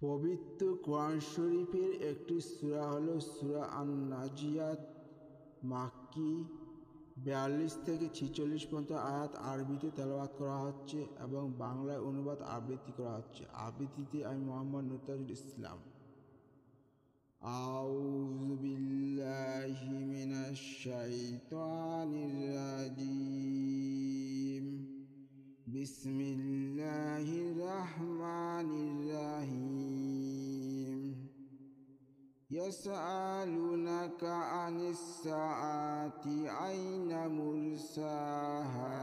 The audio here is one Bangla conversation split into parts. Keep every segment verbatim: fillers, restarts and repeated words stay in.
পবিত্র কোরআন শরীফের একটি সূরা হলো সূরা আন-নাজিয়াত। মাক্কি, বিয়াল্লিশ থেকে ছিচল্লিশ পর্যন্ত আয়াত আরবিতে তেলাওয়াত করা হচ্ছে এবং বাংলায় অনুবাদ আবৃত্তি করা হচ্ছে। আবৃত্তিতে আমি মোহাম্মদ নুরতাজুল ইসলাম। আউযু বিল্লাহি মিনাশ শাইতানির রাজিম। বিসমিল্লাহির রাহমানির রাহিম। ইয়াসআলুনাকা আনিস সাআতি আইনা মুরসাহা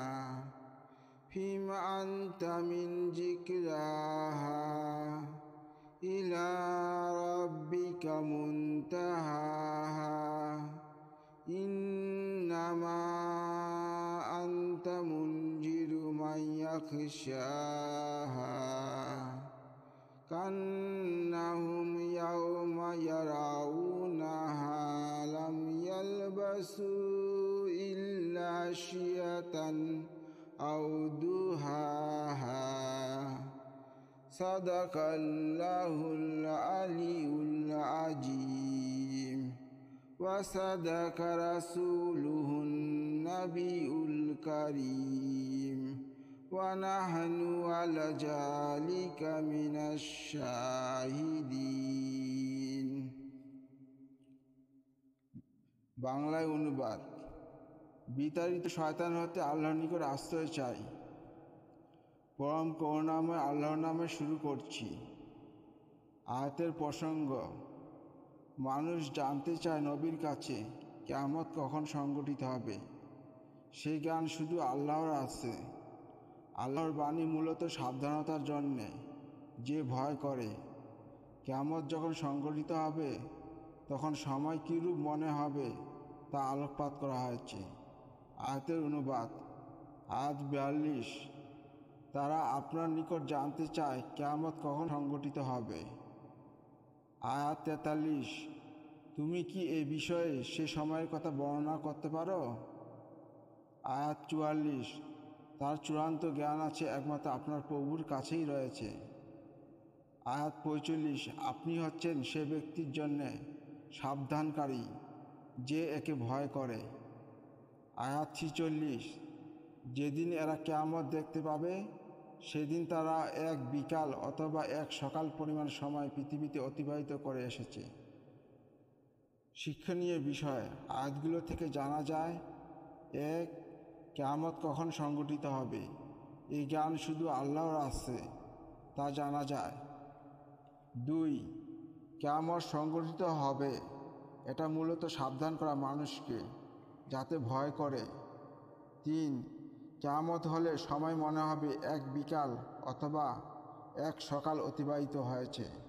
ফিমা আনতা মিন যিকরাহা ইলা রাব্বিকা মুনতাহাহা ইন্নামা আনতা মুনজিরু মান ইয়াখশাহা কান্নাহুম ইয়াওমা ইয়ারাউনাহা লাম ইয়ালবাসু ইল্লা শিয়াতান আও দুহাহা। সাদাকাল্লাহুল আলিয়্যুল আযীম ওয়া সাদাকা রাসূলুহুন নাবিয়্যুল কারীম ওয়া নাহনু আলা যালিকা মিনাশ শাহিদিন। বাংলায় অনুবাদ। বিতাড়িত শয়তান হতে আল্লাহর নিকট আশ্রয় চাই। পরম করুণাময় আল্লাহর নামে শুরু করছি। আয়াতের প্রসঙ্গ: মানুষ জানতে চায় নবীর কাছে কিয়ামত কখন সংঘটিত হবে। সেই জ্ঞান শুধু আল্লাহর আছে। আল্লাহর বাণী মূলত সাবধানতার জন্যে। যে ভয় করে কিয়ামত যখন সংঘটিত হবে তখন সময় কীরূপ মনে হবে তা আলোকপাত করা হয়েছে। আয়াতের অনুবাদ। আয়াত বিয়াল্লিশ। তারা আপনার নিকট জানতে চায় কিয়ামত কখন সংঘটিত হবে। আয়াত তেতাল্লিশ। তুমি কি এ বিষয়ে সে সময়ের কথা বর্ণনা করতে পারো? আয়াত চুয়াল্লিশ। তার চূড়ান্ত জ্ঞান আছে একমাত্র আপনার প্রভুর কাছেই রয়েছে। আয়াত পঁয়তাল্লিশ। আপনি হচ্ছেন সে ব্যক্তির জন্যে সাবধানকারী যে একে ভয় করে। আয়াত ছিচল্লিশ। যেদিন এরা কিয়ামত দেখতে পাবে সেদিন তারা এক বিকাল অথবা এক সকাল পরিমাণ সময় পৃথিবীতে অতিবাহিত করে এসেছে। শিক্ষণীয় বিষয় আয়াতগুলো থেকে জানা যায়: এক, কিয়ামত কখন সংঘটিত হবে এই জ্ঞান শুধু আল্লাহর আছে, তা জানা যায়। দুই, কিয়ামত সংঘটিত হবে এটা মূলত সাবধান করা মানুষকে যাতে ভয় করে। তিন, কিয়ামত হলে সময় মনে হবে এক বিকাল অথবা এক সকাল অতিবাহিত হয়েছে।